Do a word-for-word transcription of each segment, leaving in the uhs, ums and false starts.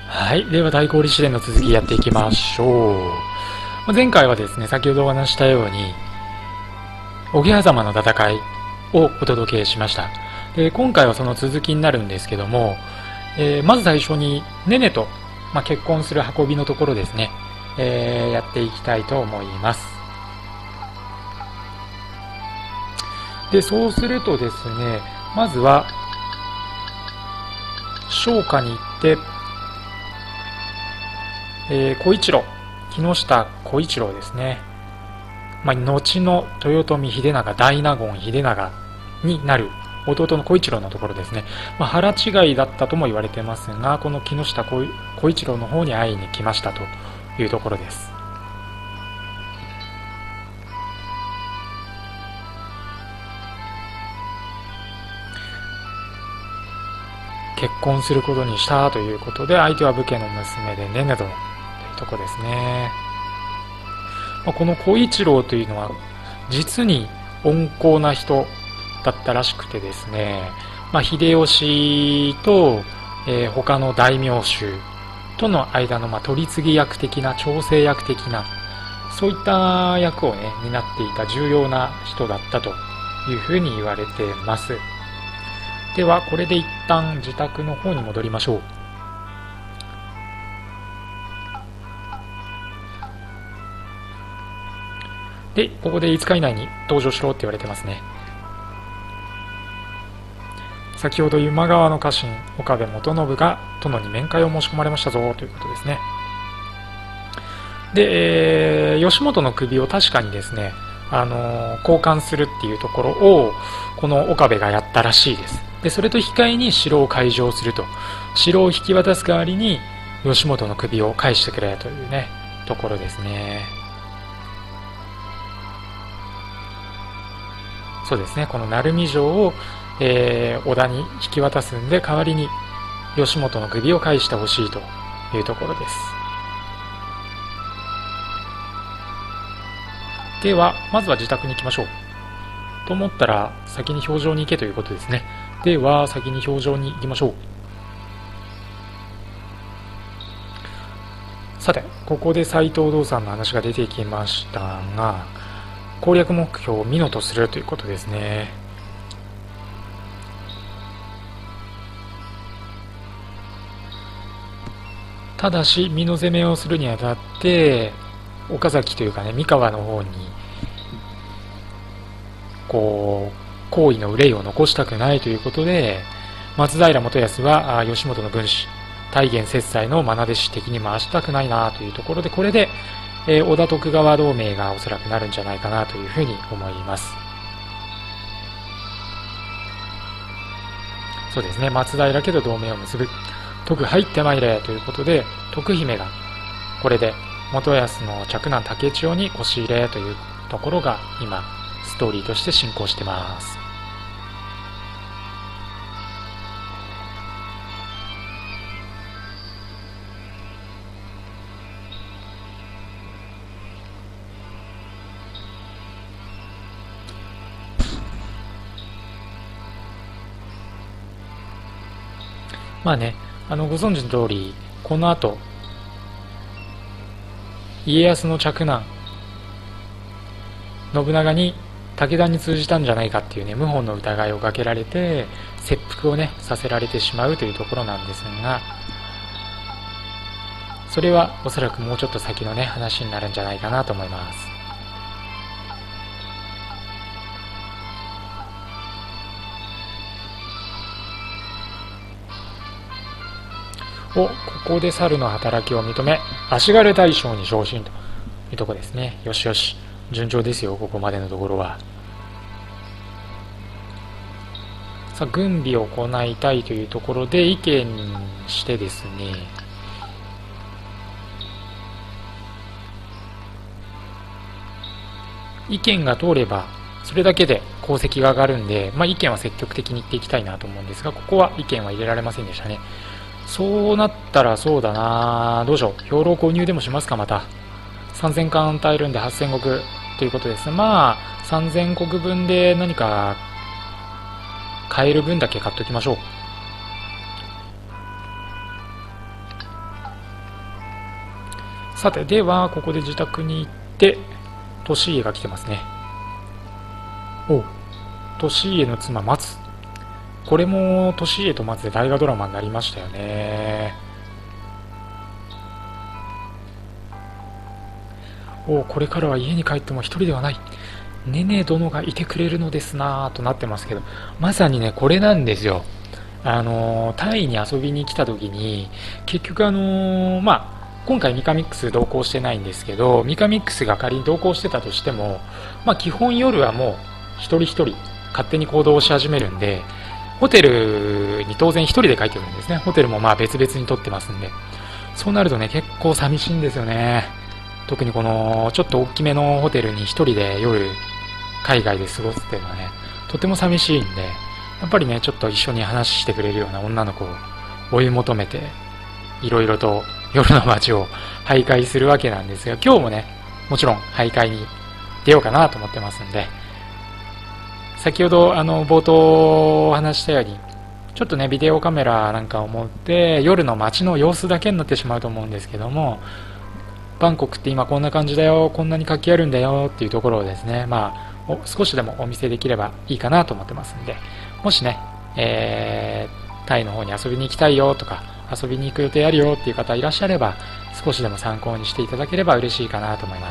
はい。では、大氷試練の続きやっていきましょう。前回はですね、先ほどお話したように、桶狭間の戦いをお届けしました。で、今回はその続きになるんですけども、えー、まず最初に、ネネと、まあ、結婚する運びのところですね、えー、やっていきたいと思います。で、そうするとですね、まずは、商家に行って、えー、小一郎、木下小一郎ですね。まあ、後の豊臣秀長、大納言秀長になる弟の小一郎のところですね。まあ、腹違いだったとも言われてますが、この木下小小一郎の方に会いに来ましたというところです。結婚することにしたということで、相手は武家の娘でねねどというところですね。まあ、この小一郎というのは実に温厚な人だったらしくてですね、まあ、秀吉と、えー、他の大名衆との間の、まあ、取り次ぎ役的な調整役的なそういった役をね担っていた重要な人だったというふうに言われています。ではこれで一旦自宅の方に戻りましょう。でここでいつか以内に登場しろって言われてますね。先ほど今川の家臣岡部元信が殿に面会を申し込まれましたぞということですね。で、えー、義元の首を確かにですね、あのー、交換するっていうところをこの岡部がやったらしいです。でそれと引き換えに城を開城すると、城を引き渡す代わりに義元の首を返してくれというねところですね。そうですね、この鳴海城を、えー、織田に引き渡すんで代わりに義元の首を返してほしいというところです。ではまずは自宅に行きましょうと思ったら先に表情に行けということですね。では先に表情に行きましょう。さてここで斎藤道三の話が出てきましたが、攻略目標を美濃とするということですね。ただし美濃攻めをするにあたって岡崎というかね三河の方にこう好意の憂いを残したくないということで、松平元康は義元の軍師大元節斎の愛弟子的に回したくないなというところで、これで、えー、織田徳川同盟がおそらくなるんじゃないかなというふうに思います。そうですね、松平家と同盟を結ぶ、徳入ってまいれということで、徳姫がこれで元康の嫡男竹千代に押し入れというところが今ストーリーとして進行してます。まあね、あのご存知の通りこの後家康の嫡男信長に武田に通じたんじゃないかっていうね謀反の疑いをかけられて切腹をねさせられてしまうというところなんですが、それはおそらくもうちょっと先のね話になるんじゃないかなと思います。お、ここで猿の働きを認め足軽大将に昇進というところですね。よしよし、順調ですよここまでのところは。さあ軍備を行いたいというところで意見してですね、意見が通ればそれだけで功績が上がるんで、まあ、意見は積極的に言っていきたいなと思うんですが、ここは意見は入れられませんでしたね。そうなったらそうだな、どうしよう、兵糧購入でもしますか。またさんぜんかん与えるんではっせんごくということです。まあさんぜんこくぶんで何か買える分だけ買っときましょう。 さて、ではここで自宅に行って利家が来てますね。お、利家の妻松。これも利家と松で大河ドラマになりましたよね。お、これからは家に帰っても一人ではない、ねね殿がいてくれるのですなぁとなってますけど、まさにねこれなんですよ。あのタイに遊びに来た時に結局あのまあ今回ミカミックス同行してないんですけど、ミカミックスが仮に同行してたとしても、まあ、基本夜はもう一人一人勝手に行動をし始めるんで、ホテルに当然一人で帰ってくるんですね。ホテルもまあ別々に取ってますんで、そうなるとね結構寂しいんですよね。特にこのちょっと大きめのホテルに一人で夜海外で過ごすっていうのはねとても寂しいんで、やっぱりねちょっと一緒に話してくれるような女の子を追い求めていろいろと夜の街を徘徊するわけなんですが、今日もねもちろん徘徊に出ようかなと思ってますんで、先ほどあの冒頭お話したようにちょっとねビデオカメラなんかを持って夜の街の様子だけになってしまうと思うんですけども、バンコクって今こんな感じだよ、こんなに活気あるんだよっていうところをですね、まあ少しでもお見せできればいいかなと思ってますんで、もしね、えー、タイの方に遊びに行きたいよとか遊びに行く予定あるよっていう方いらっしゃれば、少しでも参考にしていただければ嬉しいかなと思います。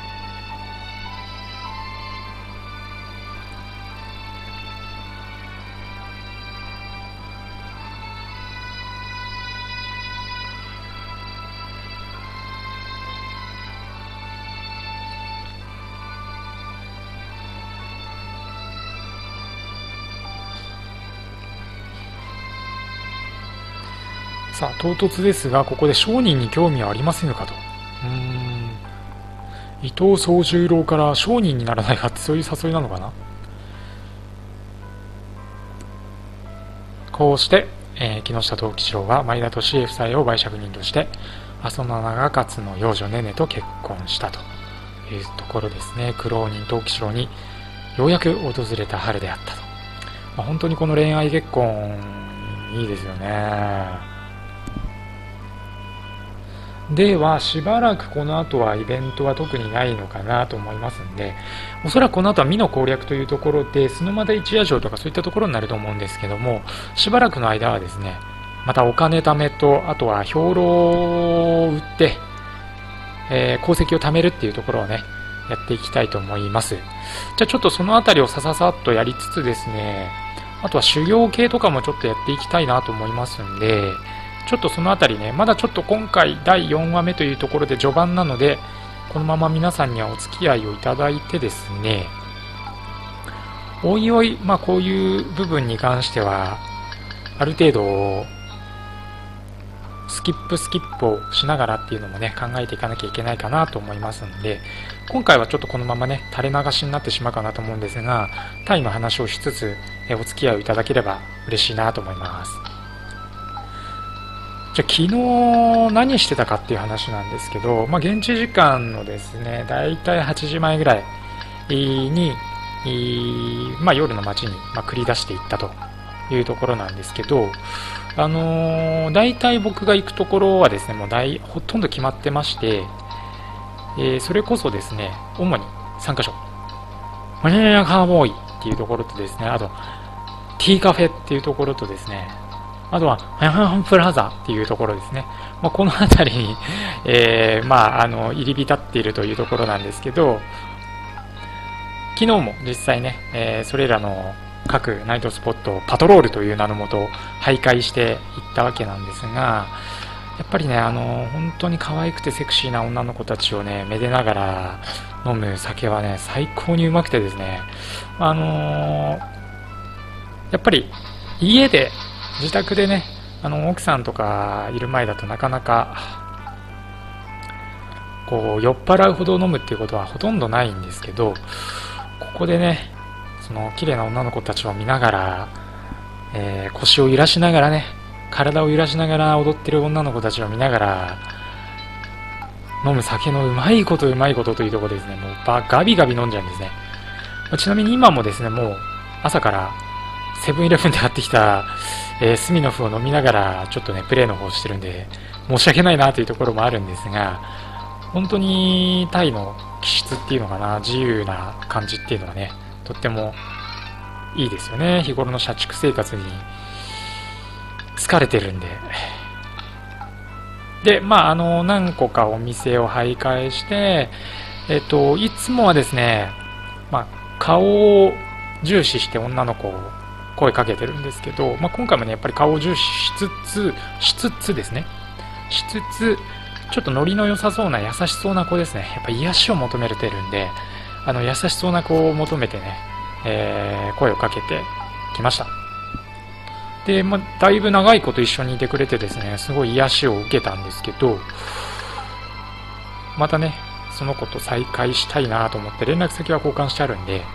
さあ唐突ですが、ここで商人に興味はありませんかと。うーん、伊藤宗十郎から商人にならないかって、そういう誘いなのかな。こうして、えー、木下藤吉郎は前田利家夫妻を媒酌人として阿蘇長勝の養女ねねと結婚したというところですね。苦労人藤吉郎にようやく訪れた春であったと。まあ、本当にこの恋愛結婚いいですよね。ではしばらくこの後はイベントは特にないのかなと思いますんで、おそらくこの後は美の攻略というところで須磨田一夜城とかそういったところになると思うんですけども、しばらくの間はですねまたお金貯めと、あとは兵糧を売って、えー、功績を貯めるっていうところをねやっていきたいと思います。じゃあちょっとそのあたりをさささっとやりつつですね、あとは修行系とかもちょっとやっていきたいなと思いますんで、ちょっとそのあたりね、まだちょっと今回だいよんわめというところで序盤なので、このまま皆さんにはお付き合いをいただいてですね、おいおい、まあこういう部分に関しては、ある程度、スキップスキップをしながらっていうのもね、考えていかなきゃいけないかなと思いますんで、今回はちょっとこのままね、垂れ流しになってしまうかなと思うんですが、タイの話をしつつ、お付き合いをいただければ嬉しいなと思います。じゃあ昨日何してたかっていう話なんですけど、まあ、現地時間のですねだいたいはちじまえぐらいに、まあ、夜の街に、まあ、繰り出していったというところなんですけど、あのー、だいたい僕が行くところはですねもう大ほとんど決まってまして、えー、それこそですね主にさんかしょ、マニアカーボーイっていうところとですね、あとティーカフェっていうところとですね、あとはヤハンプラザっていうところですね。まあ、この辺りに、えー、まあ、あの入り浸っているというところなんですけど、昨日も実際ね、えー、それらの各ナイトスポットをパトロールという名のもと徘徊していったわけなんですが、やっぱりね、あの本当に可愛くてセクシーな女の子たちをねめでながら飲む酒はね最高にうまくてですね、あのー、やっぱり家で自宅でね、あの奥さんとかいる前だとなかなかこう酔っ払うほど飲むっていうことはほとんどないんですけど、ここでねその綺麗な女の子たちを見ながら、えー、腰を揺らしながらね、体を揺らしながら踊ってる女の子たちを見ながら飲む酒のうまいことうまいことというところですね、もうガビガビ飲んじゃうんですね。ちなみに今もですね、もう朝からセブンイレブンで買ってきた、えー、スミノフを飲みながらちょっとねプレーの方してるんで申し訳ないなというところもあるんですが、 本当にタイの気質っていうのかな、自由な感じっていうのはね、とってもいいですよね。日頃の社畜生活に疲れてるんで。で、まあ、あの、何個かお店を徘徊して、えっと、いつもはですね、まあ、顔を重視して女の子を声かけてるんですけど、まあ、今回もね、やっぱり顔を重視しつつ、しつつですね、しつつ、ちょっとノリの良さそうな優しそうな子ですね。やっぱ癒しを求めてるんで、あの優しそうな子を求めてね、えー、声をかけてきました。で、まあ、だいぶ長いこと一緒にいてくれてですね、すごい癒しを受けたんですけど、またね、その子と再会したいなと思って連絡先は交換してあるんで、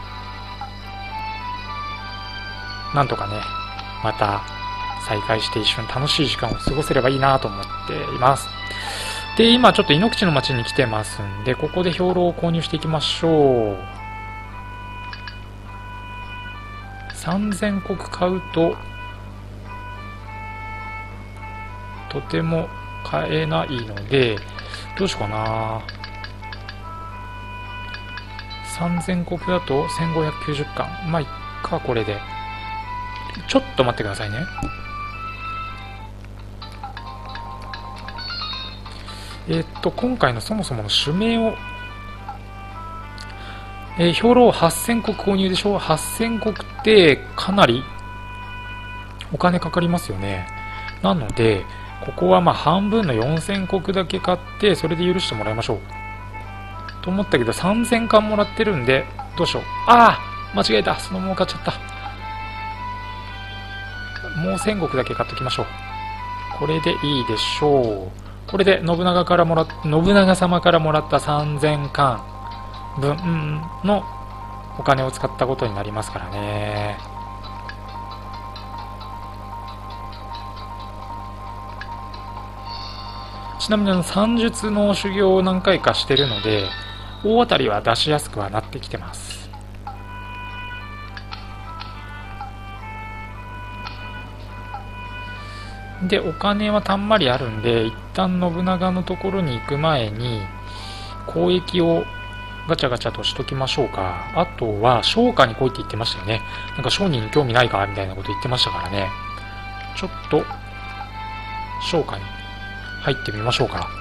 なんとかね、また再会して一緒に楽しい時間を過ごせればいいなと思っています。で、今ちょっと井ノ口の町に来てますんで、ここで兵糧を購入していきましょう。さんぜんこく買うととても買えないので、どうしようかな。さんぜんこくだとせんごひゃくきゅうじゅっかん。まあいっか、これで。ちょっと待ってくださいね。えー、っと、今回のそもそもの主名を、えー、兵糧はっせんこく購入でしょ。はっせんこくってかなりお金かかりますよね。なので、ここはまあ半分のよんせんこくだけ買って、それで許してもらいましょう。と思ったけど、さんぜんかんもらってるんで、どうしよう。ああ間違えた。そのまま買っちゃった。もうせんこくだけ買っときましょう。これでいいでしょう。これで信長からもらっ信長様からもらったさんぜんかんぶんのお金を使ったことになりますからね。ちなみにあの算術の修行を何回かしてるので、大当たりは出しやすくはなってきてます。で、お金はたんまりあるんで、一旦信長のところに行く前に交易をガチャガチャとしときましょうか。あとは商家に来いって言ってましたよね。なんか商人に興味ないかみたいなこと言ってましたからね。ちょっと商家に入ってみましょうか。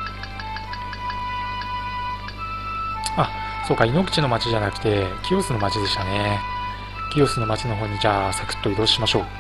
あ、そうか、井ノ口の町じゃなくて清須の町でしたね。清須の町の方にじゃあサクッと移動しましょう。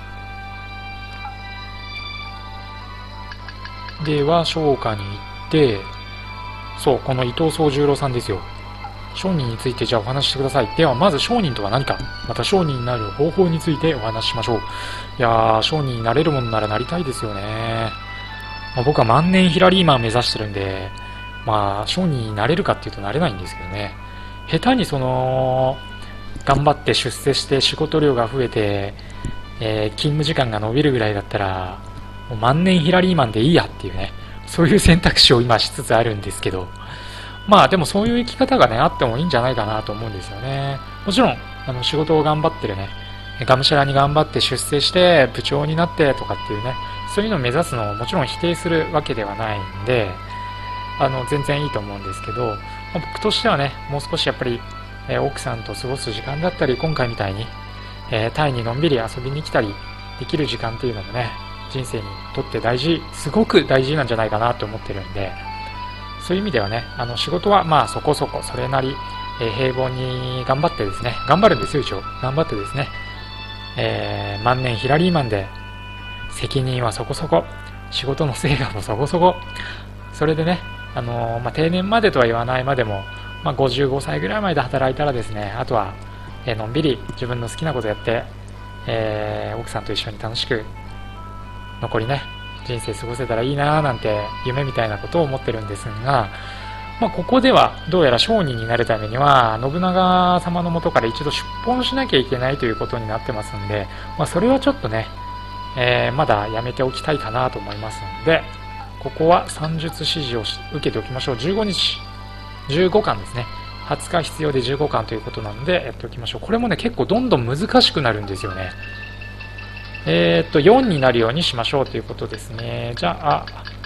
では商家に行って、そう、この伊藤宗十郎さんですよ。商人についてじゃあお話ししてください。ではまず商人とは何か、また商人になる方法についてお話ししましょう。いやー、商人になれるものならなりたいですよね。まあ、僕は万年ヒラリーマンを目指してるんで、まあ商人になれるかっていうとなれないんですけどね。下手にその頑張って出世して仕事量が増えて、えー、勤務時間が伸びるぐらいだったらもう万年ヒラリーマンでいいやっていうね、そういう選択肢を今しつつあるんですけど、まあでもそういう生き方がねあってもいいんじゃないかなと思うんですよね。もちろんあの仕事を頑張ってるね、がむしゃらに頑張って出世して部長になってとかっていうね、そういうのを目指すのをもちろん否定するわけではないんで、あの全然いいと思うんですけど、まあ、僕としてはねもう少しやっぱり、えー、奥さんと過ごす時間だったり、今回みたいに、えー、タイにのんびり遊びに来たりできる時間っていうのもね、人生にとって大事、すごく大事なんじゃないかなと思ってるんで、そういう意味ではね、あの仕事はまあそこそこそれなり、えー、平凡に頑張ってですね、頑張るんですよ一応、頑張ってですね、えー、万年ヒラリーマンで責任はそこそこ、仕事の成果もそこそこ、それでね、あのーまあ、定年までとは言わないまでも、まあ、ごじゅうごさいぐらいまで働いたらですね、あとは、えー、のんびり自分の好きなことやって、えー、奥さんと一緒に楽しく残りね人生過ごせたらいいなーなんて夢みたいなことを思ってるんですが、まあ、ここではどうやら商人になるためには信長様の元から一度出奔しなきゃいけないということになってますんで、まあ、それはちょっとね、えー、まだやめておきたいかなと思いますので、ここは算術指示を受けておきましょう。じゅうごにち、じゅうごかんですね。はつか必要でじゅうごかんということなのでやっておきましょう。これもね結構どんどん難しくなるんですよね。えー、っとよんになるようにしましょうということですね。じゃあ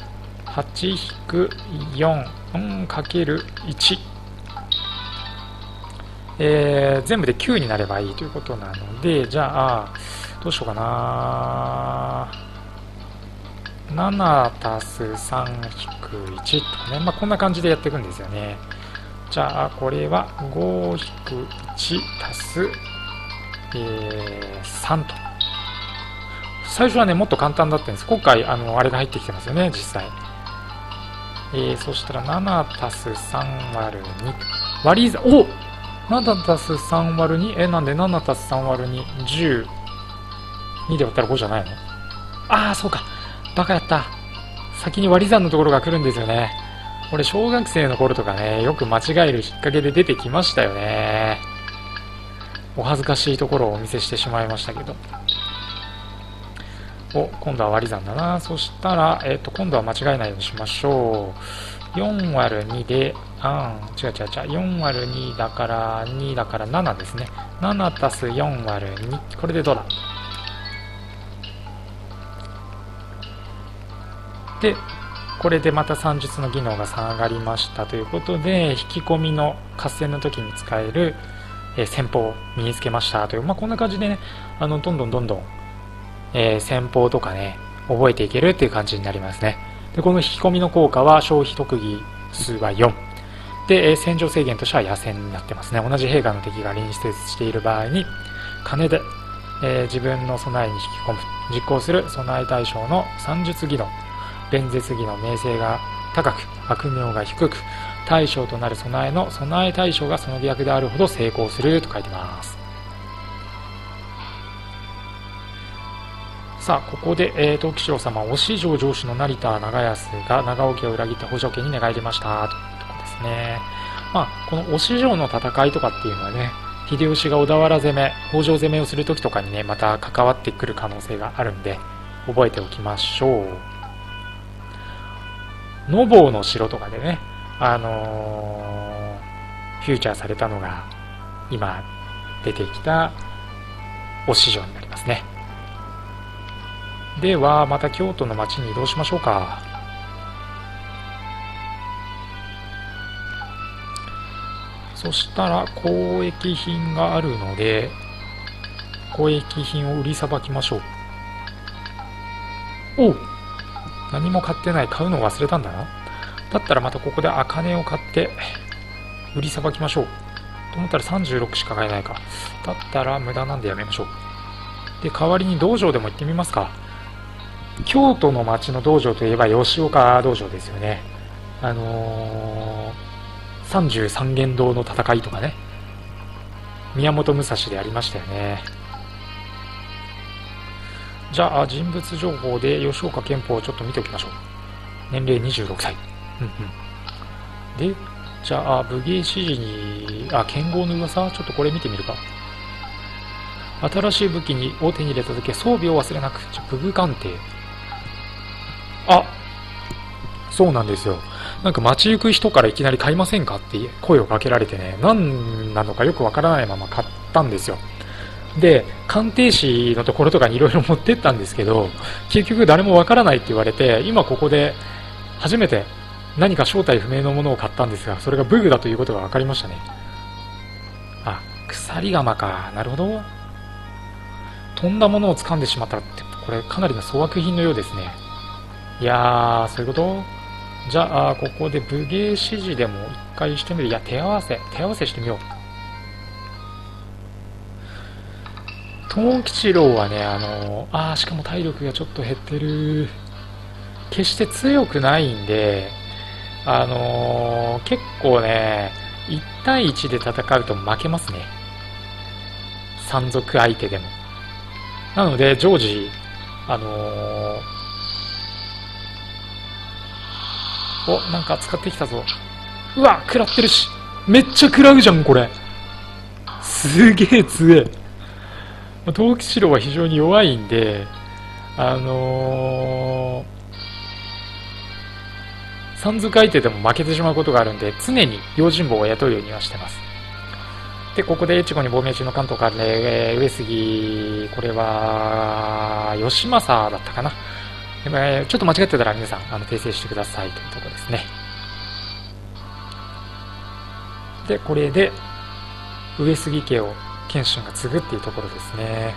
はち引くよん、うん、かけるいち、えー、全部できゅうになればいいということなので、じゃあどうしようかな。ななたすさん引くいちとかね、まあ、こんな感じでやっていくんですよね。じゃあこれはご引くいち足す、えー、さんと。最初はねもっと簡単だったんです。今回あのあれが入ってきてますよね実際。えー、そしたらななたすさん割るに割り算、おななたすさん割るに、えなんでななたすさん割るに、じゅうにで割ったらごじゃないの。ああそうか、バカやった。先に割り算のところが来るんですよね。俺小学生の頃とかねよく間違える引っ掛けで出てきましたよね。お恥ずかしいところをお見せしてしまいましたけど。お、今度は割り算だな。そしたら、えっと、今度は間違えないようにしましょう。よん割るにで、あん、違う違う違う。よん割るにだからにだからななですね。ななたすよん割るに。これでどうだ。で、これでまた算術の技能が下がりましたということで、引き込みの合戦の時に使える、えー、戦法を身につけましたという、まあ、こんな感じでね、あのどんどんどんどんえー、戦法とかね覚えていけるっていう感じになりますね。でこの引き込みの効果は消費特技数はよんで、えー、戦場制限としては野戦になってますね。同じ兵がの敵が隣接している場合に金で、えー、自分の備えに引き込む、実行する備え対象の算術技能、弁舌技能、名声が高く悪名が低く、対象となる備えの備え対象がその逆であるほど成功すると書いてます。さあここで、えー、藤吉郎様、お師匠上司の成田長安が長尾家を裏切った北条家に寝返りましたというところですね。まあこのお師匠の戦いとかっていうのはね、秀吉が小田原攻め、北条攻めをするときとかにねまた関わってくる可能性があるんで覚えておきましょう。野坊の城とかでね、あのー、フューチャーされたのが今出てきたお師匠になりますね。ではまた京都の町に移動しましょうか。そしたら交易品があるので交易品を売りさばきましょう。おう、何も買ってない。買うのを忘れたんだな。だったらまたここで茜を買って売りさばきましょうと思ったらさんじゅうろくしか買えないか。だったら無駄なんでやめましょう。で代わりに道場でも行ってみますか。京都の町の道場といえば吉岡道場ですよね。あのー、さんじゅうさん間堂の戦いとかね、宮本武蔵でありましたよね。じゃあ人物情報で吉岡憲法をちょっと見ておきましょう。年齢にじゅうろくさい。うんうん。で、じゃあ武芸指示に、あ、剣豪の噂、ちょっとこれ見てみるか。新しい武器にを手に入れた時装備を忘れなく。じゃあ武具鑑定。あ、そうなんですよ。なんか街行く人からいきなり買いませんかって声をかけられてね、何なのかよくわからないまま買ったんですよ。で、鑑定士のところとかにいろいろ持ってったんですけど、結局誰もわからないって言われて、今ここで初めて何か正体不明のものを買ったんですが、それが武具だということが分かりましたね。あ、鎖鎌か。なるほど。飛んだものを掴んでしまったって、これかなりの粗悪品のようですね。いやー、そういうこと。じゃあここで武芸指示でも一回してみる。いや、手合わせ手合わせしてみよう。藤吉郎はね、あのあーしかも体力がちょっと減ってる。決して強くないんで、あのー、結構ねいち対いちで戦うと負けますね、山賊相手でも。なので常時あのー、お、なんか使ってきたぞ。うわ、食らってるし、めっちゃ食らうじゃんこれ。すげえ強え。藤吉郎は非常に弱いんで、あのー、山賊相手でも負けてしまうことがあるんで、常に用心棒を雇うようにはしてます。で、ここで越後に亡命中の関東からね、上杉、これは、義政だったかなえー、ちょっと間違ってたら皆さんあの訂正してくださいというところですね。でこれで上杉家を謙信が継ぐっていうところですね。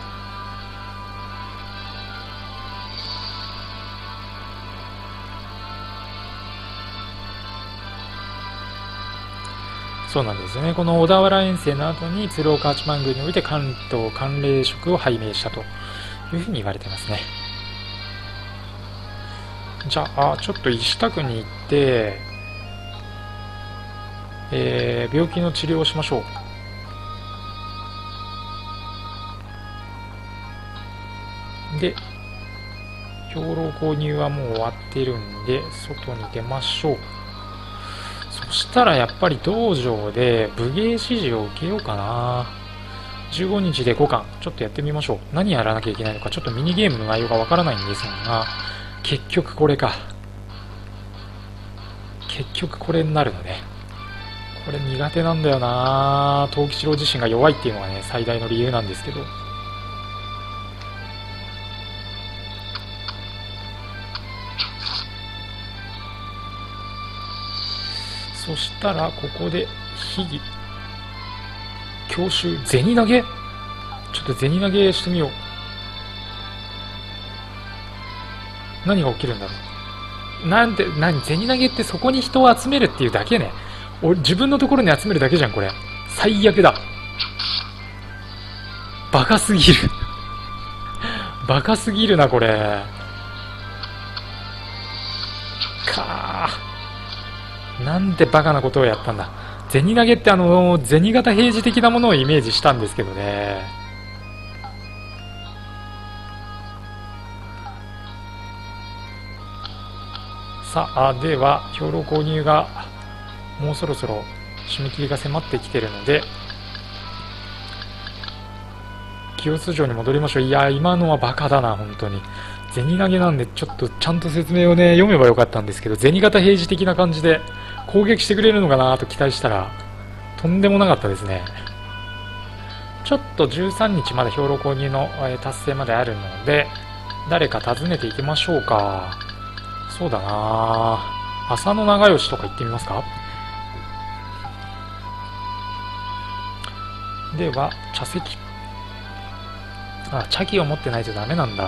そうなんですよね。この小田原遠征の後に鶴岡八幡宮において関東関連職を拝命したというふうに言われてますね。じゃあちょっと石田区に行って、えー、病気の治療をしましょう。で兵糧購入はもう終わってるんで外に出ましょう。そしたらやっぱり道場で武芸指示を受けようかな。じゅうごにちでごかんちょっとやってみましょう。何やらなきゃいけないのかちょっとミニゲームの内容がわからないんですが、結局これか。結局これになるのね。これ苦手なんだよな。藤吉郎自身が弱いっていうのがね最大の理由なんですけど、そしたらここで秘技強襲銭投げ、ちょっと銭投げしてみよう。何が起きるんだろう。なんで何銭投げってそこに人を集めるっていうだけね。俺自分のところに集めるだけじゃんこれ。最悪だ。バカすぎるバカすぎるなこれ。かー、なんてバカなことをやったんだ。銭投げってあの銭形平次的なものをイメージしたんですけどね。さあでは兵糧購入がもうそろそろ締め切りが迫ってきてるので清須城に戻りましょう。いや今のはバカだな本当に。銭投げなんでちょっとちゃんと説明をね読めばよかったんですけど、銭形平次的な感じで攻撃してくれるのかなと期待したらとんでもなかったですね。ちょっとじゅうさんにちまで兵糧購入の達成まであるので誰か訪ねていきましょうか。そうだな、浅野長吉とか行ってみますか。では茶席、あ、茶器を持ってないとダメなんだ。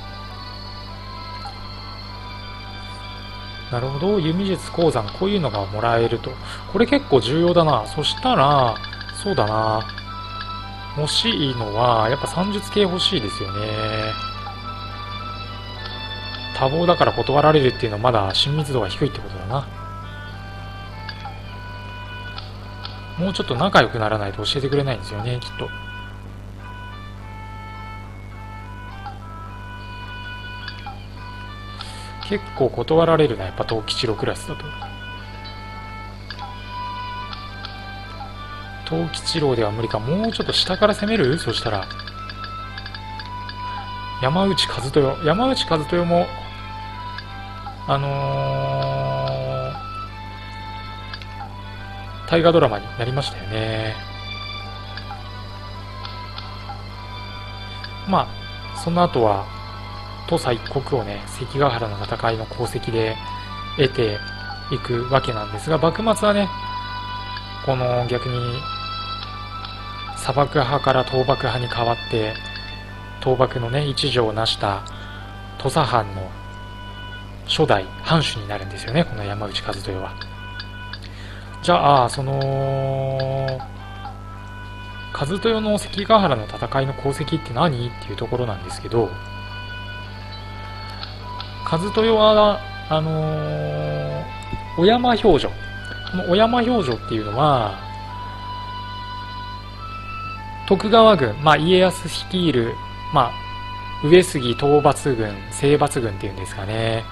なるほど、弓術鉱山こういうのがもらえると。これ結構重要だな。そしたらそうだな、欲しいのはやっぱ算術系欲しいですよね。多忙だから断られるっていうのはまだ親密度が低いってことだな。もうちょっと仲良くならないと教えてくれないんですよねきっと。結構断られるなやっぱ藤吉郎クラスだと。藤吉郎では無理か。もうちょっと下から攻める。そしたら山内和豊、山内和豊もあのー、大河ドラマになりましたよね。まあその後は土佐一国をね関ヶ原の戦いの功績で得ていくわけなんですが、幕末はねこの逆に砂漠派から倒幕派に変わって倒幕のね一条を成した土佐藩の初代藩主になるんですよねこの山内和豊は。じゃあその和豊の関ヶ原の戦いの功績って何っていうところなんですけど、和豊はあのー、小山表情、この小山表情っていうのは徳川軍、まあ、家康率いる、まあ、上杉討伐軍征伐軍っていうんですかね、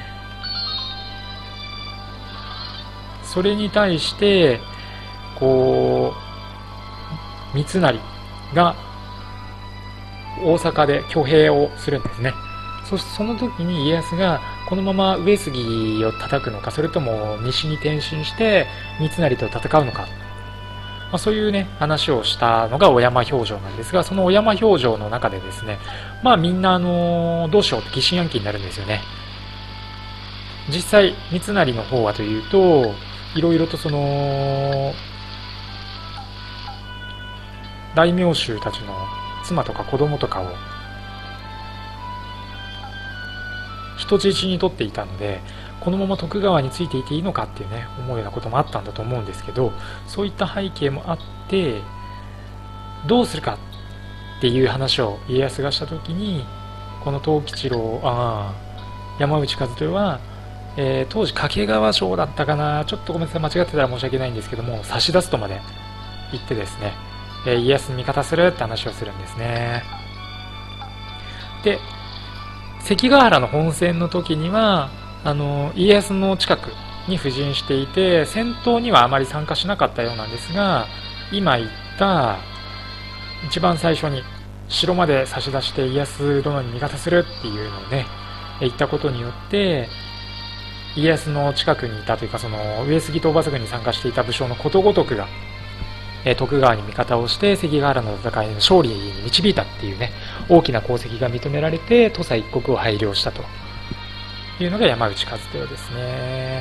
それに対してこう三成が大阪で挙兵をするんですね。そしてその時に家康がこのまま上杉を叩くのか、それとも西に転身して三成と戦うのか、 まあ、そういうね話をしたのが小山表情なんですが、その小山表情の中でですね、まあみんなあのどうしようって疑心暗鬼になるんですよね。実際三成の方はというと、いろいろとその大名衆たちの妻とか子供とかを人質に取っていたので、このまま徳川についていていいのかっていうね思うようなこともあったんだと思うんですけど、そういった背景もあってどうするかっていう話を家康がした時に、この藤吉郎あ山内和豊は、えー、当時掛川城だったかな、ちょっとごめんなさい間違ってたら申し訳ないんですけども、差し出すとまで言ってですね、えー、家康に味方するって話をするんですね。で関ヶ原の本戦の時にはあの家康の近くに布陣していて、戦闘にはあまり参加しなかったようなんですが、今言った一番最初に城まで差し出して家康殿に味方するっていうのをね言ったことによって、家康の近くにいたというか、その上杉討伐軍に参加していた武将のことごとくが徳川に味方をして関ヶ原の戦いの勝利に導いたっていうね大きな功績が認められて、土佐一国を拝領したというのが山内和豊ですね。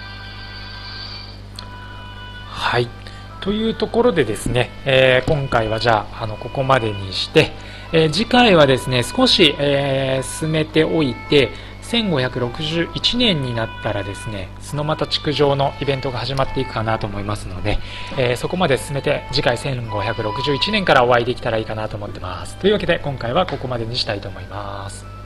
はい、というところでですね、えー、今回はじゃあ、あのここまでにして、えー、次回はですね少し、えー、進めておいて、せんごひゃくろくじゅういちねんになったらですね洲俣築城のイベントが始まっていくかなと思いますので、えー、そこまで進めて次回せんごひゃくろくじゅういちねんからお会いできたらいいかなと思ってます。というわけで今回はここまでにしたいと思います。